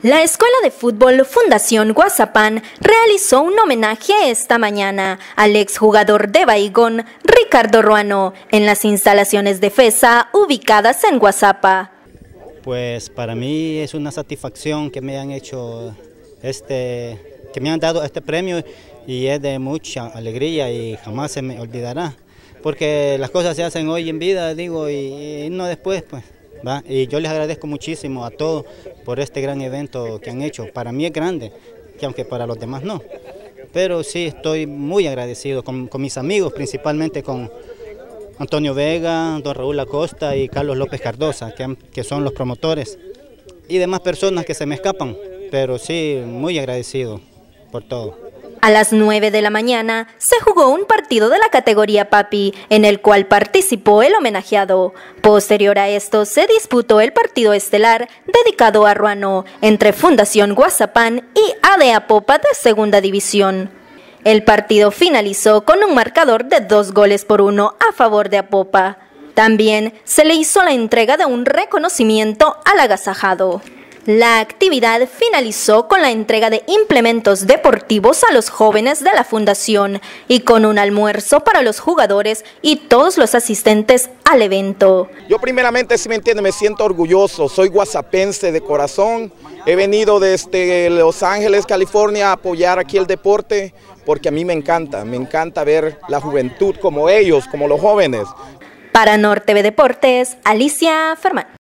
La Escuela de Fútbol Fundación Guazapán realizó un homenaje esta mañana al exjugador de Baigón, Ricardo Ruano, en las instalaciones de FESA ubicadas en Guazapa. Pues para mí es una satisfacción que me han hecho que me han dado este premio y es de mucha alegría y jamás se me olvidará, porque las cosas se hacen hoy en vida, digo, y no después, pues. ¿Va? Y yo les agradezco muchísimo a todos por este gran evento que han hecho. Para mí es grande, que aunque para los demás no. Pero sí estoy muy agradecido con mis amigos, principalmente con Antonio Vega, don Raúl Acosta y Carlos López Cardosa, que son los promotores, y demás personas que se me escapan. Pero sí, muy agradecido por todo. A las 9 de la mañana se jugó un partido de la categoría Papi, en el cual participó el homenajeado. Posterior a esto se disputó el partido estelar dedicado a Ruano, entre Fundación Guazapán y AD Apopa de Segunda División. El partido finalizó con un marcador de 2-1 a favor de Apopa. También se le hizo la entrega de un reconocimiento al agasajado. La actividad finalizó con la entrega de implementos deportivos a los jóvenes de la fundación y con un almuerzo para los jugadores y todos los asistentes al evento. Yo primeramente, si me entiende, me siento orgulloso, soy guasapense de corazón, he venido desde Los Ángeles, California, a apoyar aquí el deporte porque a mí me encanta ver la juventud como ellos, como los jóvenes. Para NorTV Deportes, Alicia Fermán.